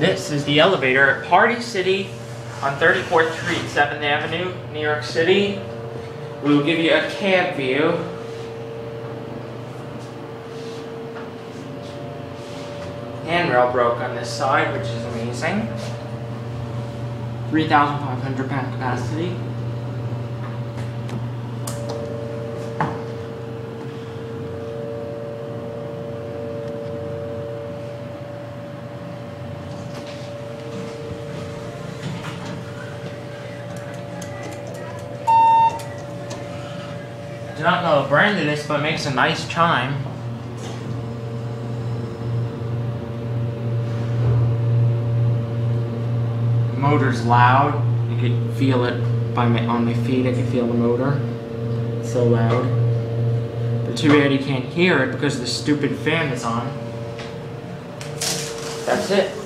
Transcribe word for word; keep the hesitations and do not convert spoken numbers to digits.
This is the elevator at Party City on thirty-fourth Street, seventh Avenue, New York City. We will give you a cab view. Handrail broke on this side, which is amazing. three thousand five hundred pound capacity. I do not know the brand of this, but it makes a nice chime. The motor's loud. You could feel it by my, on my feet. I could feel the motor. It's so loud. But too bad you can't hear it because the stupid fan is on. That's it.